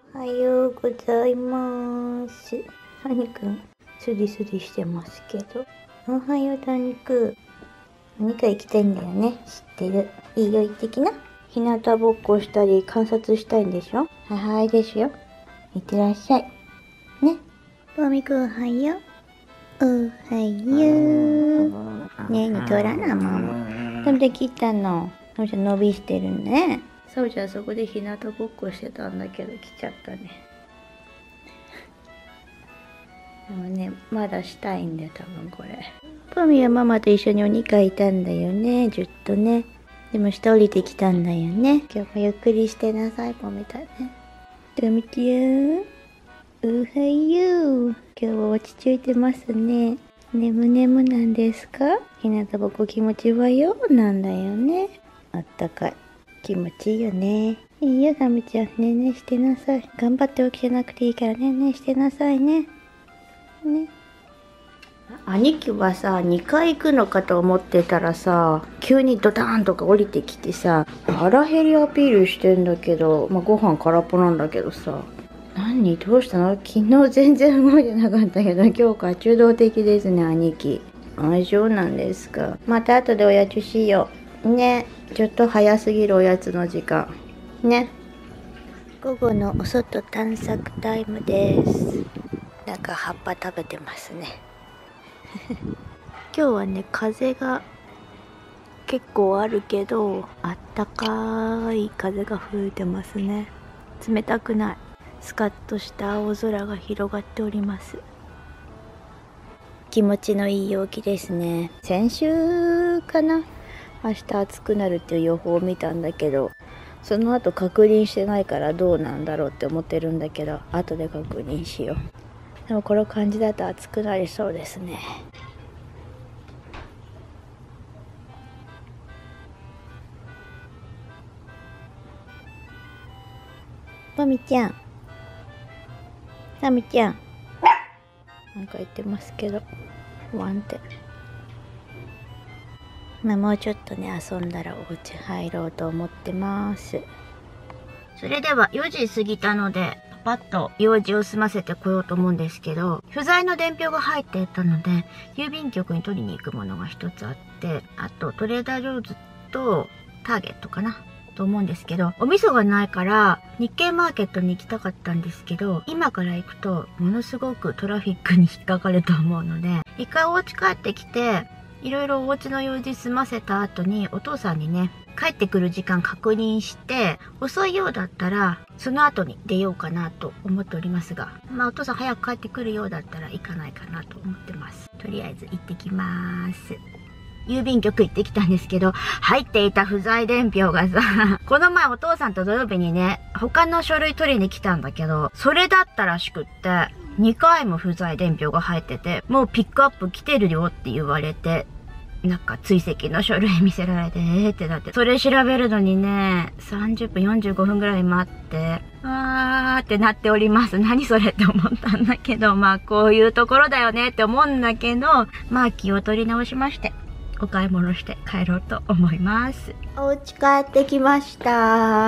おはようございます。タニくん、スリスリしてますけど。おはよう、タニくん。何か行きたいんだよね。知ってる。いいよ、行ってきな。日向ぼっこしたり観察したいんでしょ。はいですよ。いってらっしゃい。ね。ポミくん、おはよう。おはよう。ねえに取らな、ママ。食べてきたの。そうじゃ伸びしてるね。そうじゃそこで日向ぼっこしてたんだけど来ちゃったね。でもね、まだしたいんだよ、多分これ。ポミはママと一緒にお2階いたんだよね、ずっとね。でも下降りてきたんだよね。今日もゆっくりしてなさい、ポミだね。ポミちゃん、おはよう。今日は落ち着いてますね。ねむねむなんですか？日向ぼっこ気持ちはようなんだよね。あったかい。気持ちいいよね。いいよ、ガムちゃん。ねえねえしてなさい。頑張って起きてなくていいからねえねえしてなさいね。ね。兄貴はさ、2階行くのかと思ってたらさ、急にドターンとか降りてきてさ、腹減りアピールしてんだけど、ご飯空っぽなんだけどさ。何どうしたの？昨日全然動いてなかったけど、今日から中道的ですね、兄貴。あ、そうなんですか。また後でおやつしよう。ね。ちょっと早すぎるおやつの時間。ね。午後のお外探索タイムです。なんか葉っぱ食べてますね。今日はね、風が結構あるけど、あったかい風が吹いてますね。冷たくない。スカッとした青空が広がっております。気持ちのいい陽気ですね。先週かな、明日暑くなるっていう予報を見たんだけど、その後確認してないからどうなんだろうって思ってるんだけど、後で確認しよう。でもこの感じだと暑くなりそうですね。マミちゃん、マミちゃん、なんか言ってますけど、ワンって。もうちょっとね、遊んだらお家入ろうと思ってます。それでは4時過ぎたので、パパッと用事を済ませてこようと思うんですけど、不在の伝票が入っていたので、郵便局に取りに行くものが一つあって、あとトレーダー・ジョーズとターゲットかなと思うんですけど、お味噌がないから日経マーケットに行きたかったんですけど、今から行くとものすごくトラフィックに引っかかると思うので、一回お家帰ってきて、いろいろお家の用事済ませた後にお父さんにね、帰ってくる時間確認して、遅いようだったらその後に出ようかなと思っておりますが、お父さん早く帰ってくるようだったら行かないかなと思ってます。とりあえず行ってきます。郵便局行ってきたんですけど、入っていた不在伝票がさ、この前お父さんと土曜日にね、他の書類取りに来たんだけど、それだったらしくって、2回も不在伝票が入ってて、もうピックアップ来てるよって言われて、なんか追跡の書類見せられて、ってなって、それ調べるのにね、30分45分ぐらい待って、あーってなっております。何それって思ったんだけど、こういうところだよねって思うんだけど、気を取り直しまして、お買い物して帰ろうと思います。お家帰ってきました。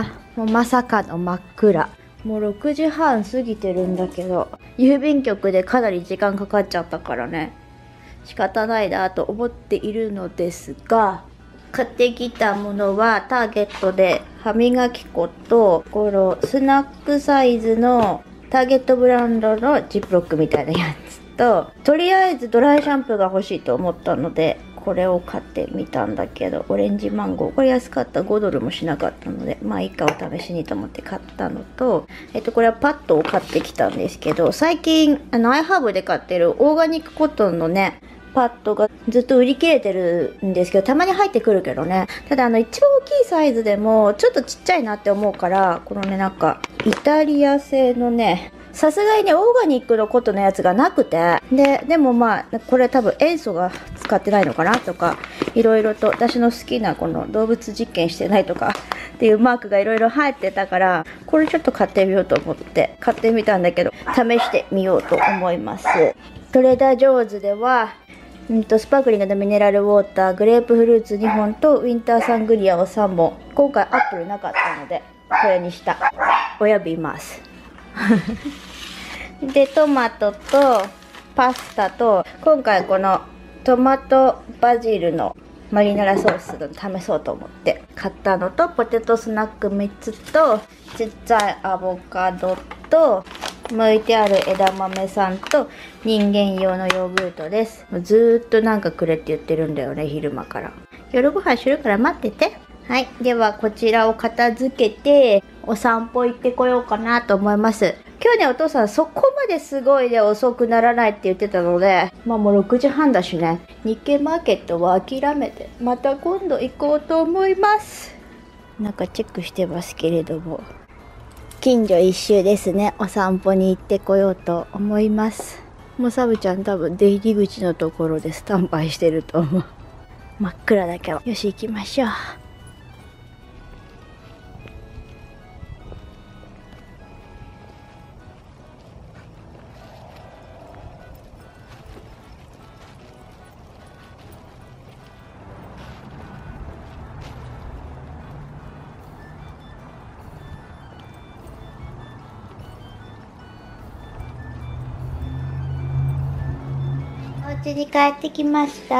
もうまさかの真っ暗。もう6時半過ぎてるんだけど、郵便局でかなり時間かかっちゃったからね、仕方ないなと思っているのですが、買ってきたものはターゲットで歯磨き粉と、このスナックサイズのターゲットブランドのジップロックみたいなやつと、とりあえずドライシャンプーが欲しいと思ったので、これを買ってみたんだけど、オレンジマンゴー。これ安かった。5ドルもしなかったので、いいかお試しにと思って買ったのと、これはパッドを買ってきたんですけど、最近、アイハーブで買ってるオーガニックコットンのね、パッドがずっと売り切れてるんですけど、たまに入ってくるけどね。ただ一番大きいサイズでも、ちょっとちっちゃいなって思うから、このね、なんか、イタリア製のね、さすがにね、オーガニックのコットンのやつがなくて、でもこれ多分塩素が使ってないのかなとか、いろいろと私の好きなこの動物実験してないとかっていうマークがいろいろ入ってたから、これちょっと買ってみようと思って買ってみたんだけど、試してみようと思います。トレーダー・ジョーズでは、スパークリングのミネラルウォーター、グレープフルーツ2本とウィンターサングリアを3本。今回アップルなかったので、これにした。親指います。 でトマトとパスタと、今回このトマトバジルのマリナラソースを試そうと思って買ったのと、ポテトスナック3つと、ちっちゃいアボカドと、剥いてある枝豆さんと、人間用のヨーグルトです。ずーっとなんかくれって言ってるんだよね、昼間から。夜ご飯するから待ってて。はい。では、こちらを片付けて、お散歩行ってこようかなと思います。今日ね、お父さんそこまですごいで遅くならないって言ってたので、まあもう6時半だしね、日経マーケットは諦めて、また今度行こうと思います。なんかチェックしてますけれども、近所一周ですね。お散歩に行ってこようと思います。もうサブちゃん多分出入り口のところでスタンバイしてると思う。真っ暗だけど。よし行きましょう。お家に帰ってきました。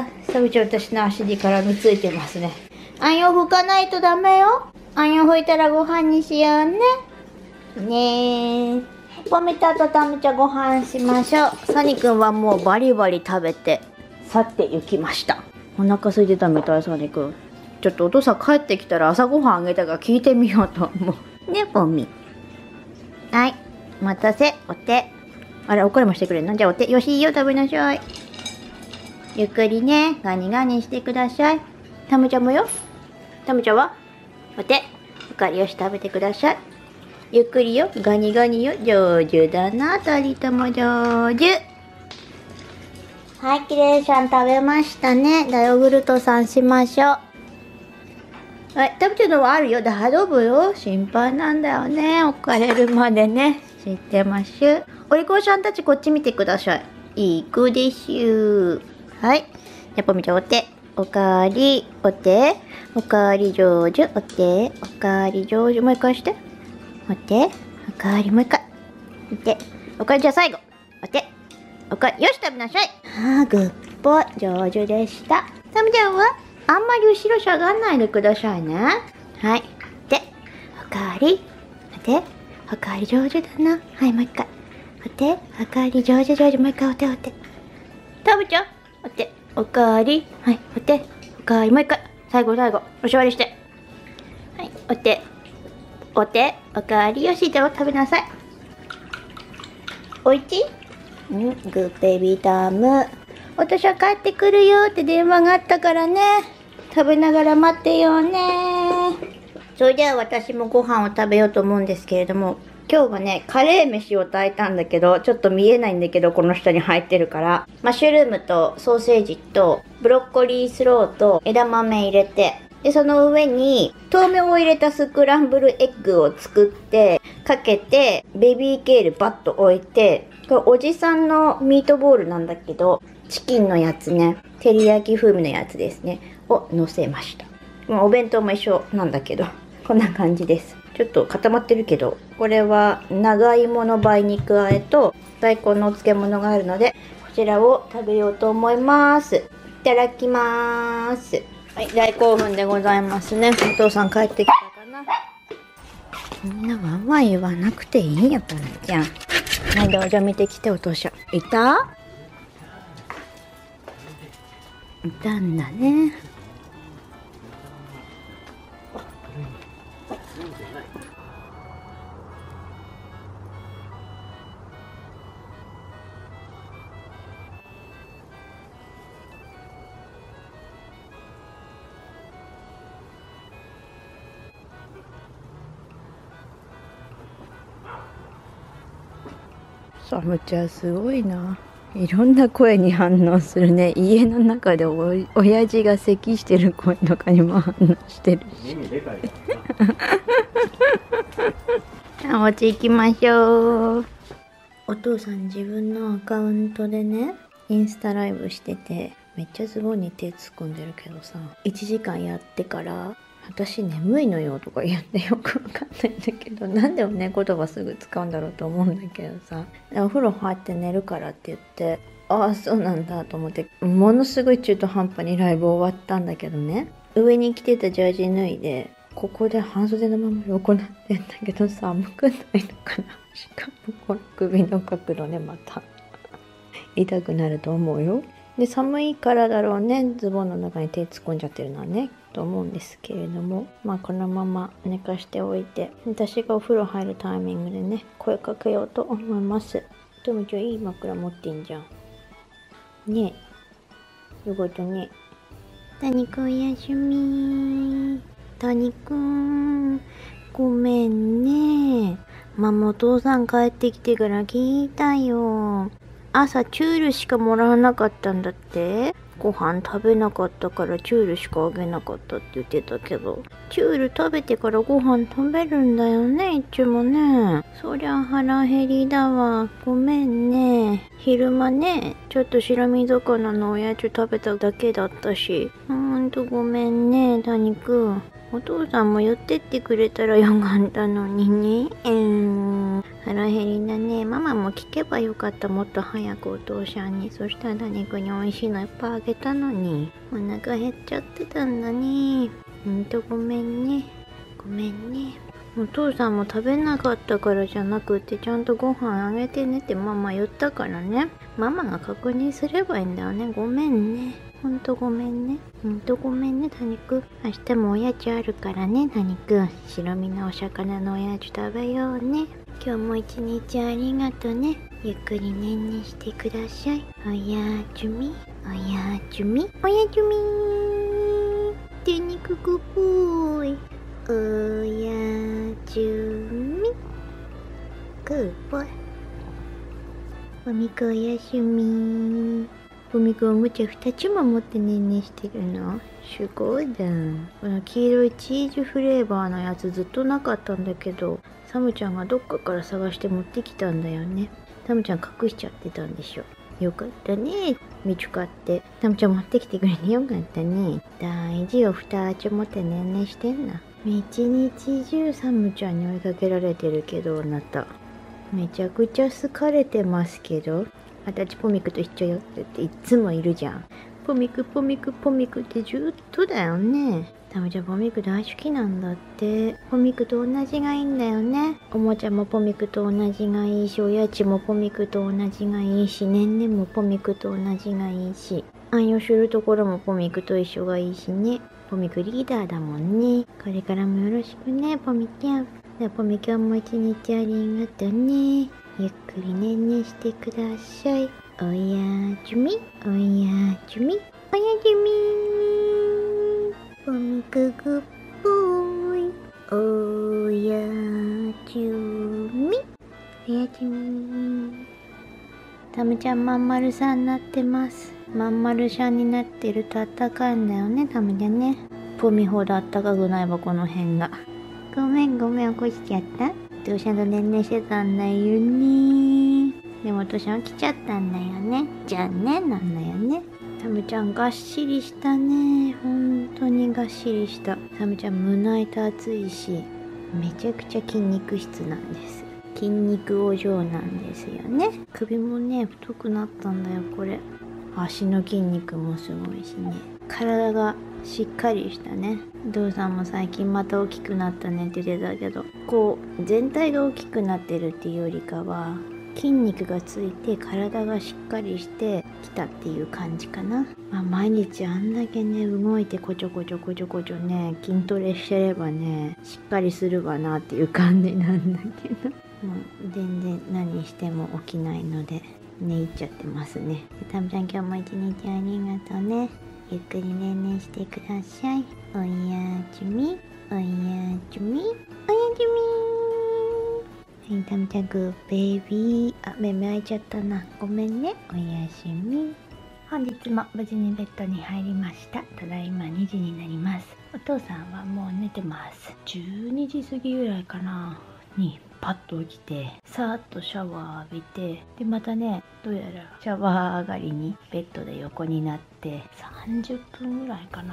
サブちゃん私の足に絡みついてますね。あんよ拭かないとダメよ。あんよ拭いたらご飯にしようね。ねえ。ポミタとタムちゃんご飯しましょう。サニくんはもうバリバリ食べて去って行きました。お腹空いてたみたい、サニくん。ちょっとお父さん帰ってきたら朝ごはんあげたから聞いてみようと思う。ね、ポミ。はい。お待たせ、お手。あれ、おかわりもしてくれるの？じゃあお手。よし、いいよ、食べなさい。ゆっくりね、ガニガニしてください。タムちゃんもよ。タムちゃんはお手。おかわりよし、食べてください。ゆっくりよ、ガニガニよ。上手だな、二人とも上手。はい、キレイちゃん食べましたね。ヨーグルトさんしましょう。はい、タムちゃんのはあるよ。大丈夫よ。心配なんだよね。置かれるまでね。知ってます。お利口さんたちこっち見てください。いくでしゅ。はい。じゃあ、ポミちゃんお手。おかわり、お手。おかわり上手、お手。おかわり上手。もう一回して。お手。おかわりもう一回。お手。おかわりじゃあ最後。お手。おかわり。よし、食べなさい。あー、グッポイ。上手でした。タムちゃんはあんまり後ろしゃがんないでくださいね。はい。で、おかわり。お手。おかわり上手だな。はい、もう一回。お手。おかわり上手上手。もう一回お手お手。タムちゃん。お手。おかわり。はい、お手。おかわりもう一回。最後最後。おしわりして。はい、お手。お手。おかわり。よし、では食べなさい。おいちい？グッベビータム。私は帰ってくるよって電話があったからね。食べながら待ってよね。それでは私もご飯を食べようと思うんですけれども、今日はね、カレー飯を炊いたんだけど、ちょっと見えないんだけど、この下に入ってるから、マッシュルームとソーセージとブロッコリースローと枝豆入れて、で、その上に豆苗を入れたスクランブルエッグを作って、かけて、ベビーケールバッと置いて、これおじさんのミートボールなんだけど、チキンのやつね、照り焼き風味のやつですね、を乗せました。お弁当も一緒なんだけど、こんな感じです。ちょっと固まってるけど、これは長芋の梅肉和えと大根のお漬物があるので、こちらを食べようと思います。いただきまーす。はい、大興奮でございますね。お父さん帰ってきたかな。みんなワンワン言わなくていいよ、ポミちゃん。はい、どうぞ見てきて、お父さん。いた？いたんだね。サムちゃんすごいな。いろんな声に反応するね。家の中で親父が咳してる声とかにも反応してるし。お家行きましょう。お父さん自分のアカウントでね、インスタライブしてて、めっちゃズボンに手突っ込んでるけどさ、1時間やってから私眠いのよとか言ってよくわかんないんだけど、なんでね言葉すぐ使うんだろうと思うんだけどさ、お風呂入って寝るからって言って、ああそうなんだと思って、ものすごい中途半端にライブ終わったんだけどね、上に着てたジャージ脱いでここで半袖のまま横なってんだけど、寒くないのかな。しかもこの首の角度ね、また痛くなると思うよ。で、寒いからだろうね、ズボンの中に手突っ込んじゃってるのはねと思うんですけれども、まあこのまま寝かしておいて、私がお風呂入るタイミングでね声かけようと思います。トムちゃんいい枕持ってんじゃんねえ。よかったね。谷くんおやすみ。谷くんごめんね、ママお父さん帰ってきてから聞いたよ。朝チュールしかもらわなかったんだって。ご飯食べなかったからチュールしかあげなかったって言ってたけど、チュール食べてからご飯食べるんだよね、いつもね。そりゃ腹減りだわ。ごめんね。昼間ね、ちょっと白身魚のおやつ食べただけだったし。ごめんね、谷くん。お父さんも寄ってってくれたらよかったのにね。腹減りだね。ママも聞けばよかった。もっと早くお父さんに。そしたら肉に美味しいのいっぱいあげたのに。お腹減っちゃってたんだね。ごめんね。ごめんね。お父さんも食べなかったからじゃなくて、ちゃんとご飯あげてねってママ言ったからね。ママが確認すればいいんだよね。ごめんね。ほんとごめんね。ごめんね、谷くん。明日もおやつあるからね、谷くん。白身のお魚のおやつ食べようね。今日も一日ありがとね。ゆっくりねんねしてください。おやすみ。おやすみ。おやすみ。谷くんぽーい。おやすみ。グッボイ。おみくおやすみ。おみくんおもちゃ2つも持ってねんねしてるのすごいだ。この黄色いチーズフレーバーのやつずっとなかったんだけど、サムちゃんがどっかから探して持ってきたんだよね。サムちゃん隠しちゃってたんでしょ。よかったね。見つかって。サムちゃん持ってきてくれてよかったね。大事よ、2つ持ってねんねしてんな。一日中サムちゃんに追いかけられてるけど、あなた。めちゃくちゃ好かれてますけど。私ポミクと一緒よっていつもいるじゃん。ポミクポミクポミクってずっとだよね。タムちゃんポミク大好きなんだって。ポミクと同じがいいんだよね。おもちゃもポミクと同じがいいし、おやつもポミクと同じがいいし、ねんねもポミクと同じがいいし、愛用するところもポミクと一緒がいいしね。ポミクリーダーだもんね。これからもよろしくね、ポミちゃん。ポミ今日も一日ありがとね。ゆっくりねんねしてください。おやすみ。おやすみ。おやすみ。ポミクグッボーイ。おやすみ。おやすみ。タムちゃんまんまるさんになってます。まんまるさんになってるとあったかいんだよね、タムちゃんね。ポミほどあったかくないわ、この辺が。ごめん、起こしちゃった。お父さんとねんねしてたんだよね。でもお父さん起きちゃったんだよね。残念なんだよね。サムちゃんがっしりしたね。本当にがっしりした。サムちゃん胸板厚いし、めちゃくちゃ筋肉質なんです。筋肉お嬢なんですよね。首もね、太くなったんだよ、これ。足の筋肉もすごいしね。体がしっかりしたね。お父さんも最近また大きくなったねって言ってたけど、こう全体が大きくなってるっていうよりかは、筋肉がついて体がしっかりしてきたっていう感じかな。まあ、毎日あんだけね動いてこちょこちょね筋トレしてればねしっかりするわなっていう感じなんだけど、もう全然何しても起きないので寝入っちゃってますね。タムちゃん今日も一日ありがとうね。ゆっくりねんねしてください。おやすみ。おやすみ。おやすみ。はい、タムちゃんグーベイビー。あ、目開いちゃったな。ごめんね。おやすみ。本日も無事にベッドに入りました。ただいま2時になります。お父さんはもう寝てます。12時過ぎぐらいかなにパッと起きて、さーっとシャワー浴びて、でまたね、どうやらシャワー上がりにベッドで横になって30分ぐらいかな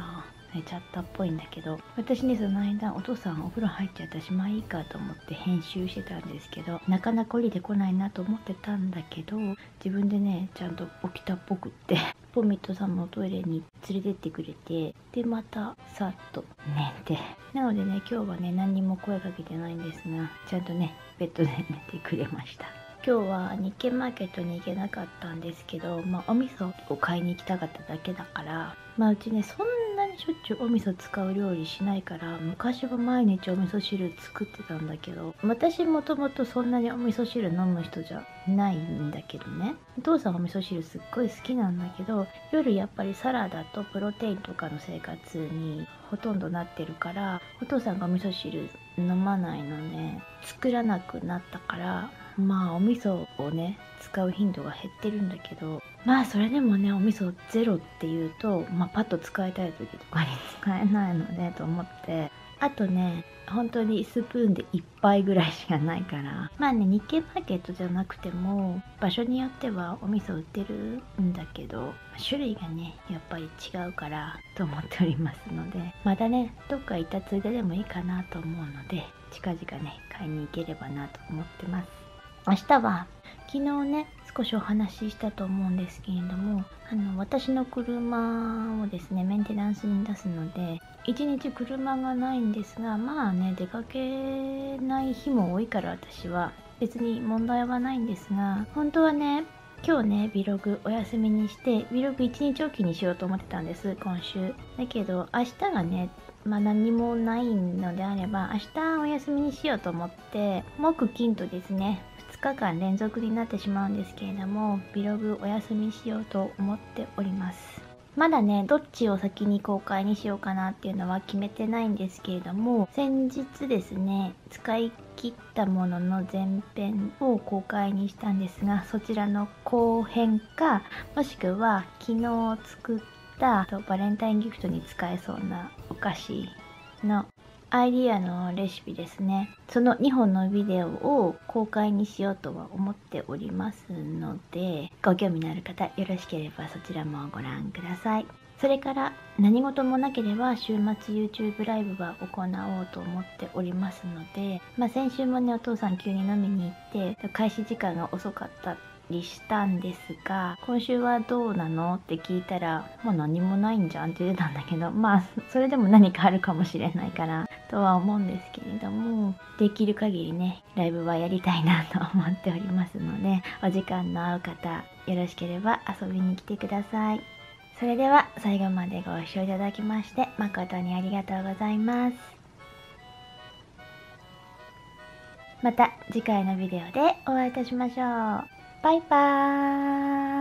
寝ちゃったっぽいんだけど、私ね、その間お父さんお風呂入っちゃったし、まあいいかと思って編集してたんですけど、なかなか降りてこないなと思ってたんだけど、自分でねちゃんと起きたっぽくってポミットさんもトイレに連れてってくれて、でまたさっと寝て、なのでね今日はね何にも声かけてないんですが、ちゃんとねベッドで寝てくれました。今日は日経マーケットに行けなかったんですけど、お味噌を買いに行きたかっただけだから、うちねそんなにしょっちゅうお味噌使う料理しないから、昔は毎日お味噌汁作ってたんだけど、私もともとそんなにお味噌汁飲む人じゃないんだけどね、お父さんお味噌汁すっごい好きなんだけど、夜やっぱりサラダとプロテインとかの生活にほとんどなってるから、お父さんがお味噌汁飲まないのね、作らなくなったから、お味噌をね使う頻度が減ってるんだけど、それでもねお味噌ゼロっていうと、パッと使いたい時とかに使えないのでと思って、あとね本当にスプーンで1杯ぐらいしかないから、日経マーケットじゃなくても場所によってはお味噌売ってるんだけど、種類がねやっぱり違うからと思っておりますので、またねどっか行ったついででもいいかなと思うので、近々ね買いに行ければなと思ってます。明日は昨日ね少しお話ししたと思うんですけれども、私の車をですねメンテナンスに出すので、一日車がないんですが、出かけない日も多いから私は別に問題はないんですが、本当はね今日ね Vlog お休みにして Vlog1 日おきにしようと思ってたんです、今週。だけど明日がね何もないのであれば明日お休みにしようと思って、木金とですね2日間連続になってしまうんですけれども、Vlog お休みしようと思っております。まだねどっちを先に公開にしようかなっていうのは決めてないんですけれども、先日ですね使い切ったものの前編を公開にしたんですが、そちらの後編か、もしくは昨日作ったバレンタインギフトに使えそうなお菓子のアイディアのレシピですね、その2本のビデオを公開にしようとは思っておりますので、ご興味のある方よろしければそちらもご覧ください。それから何事もなければ週末 YouTube ライブは行おうと思っておりますので、先週もねお父さん急に飲みに行って開始時間が遅かったりしたんですが、今週はどうなのって聞いたら何もないんじゃんって言ってたんだけど、それでも何かあるかもしれないからとは思うんですけれども、できる限りねライブはやりたいなと思っておりますので、お時間の合う方よろしければ遊びに来てください。それでは最後までご視聴いただきまして誠にありがとうございます。また次回のビデオでお会いいたしましょう。バイバーイ。